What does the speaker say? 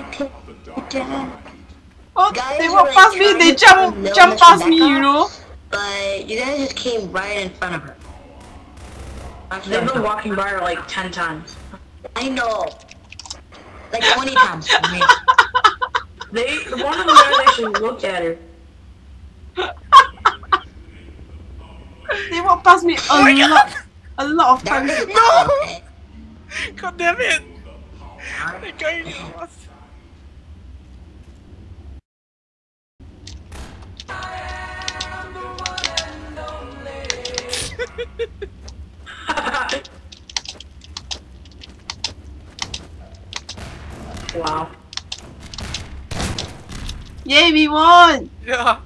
Oh, Guys they were, walk like, past me, trying they to jump kill jump Miss past me, Rebecca, you know? But you guys just came right in front of her. They've been walking by her like 10 times. I know. Like 20 times for me. One of them guys actually looked at her. They walk past me a lot of times. Darkness is No! out, okay? God damn it! The guy was... Wow. Yay, we won! Yeah.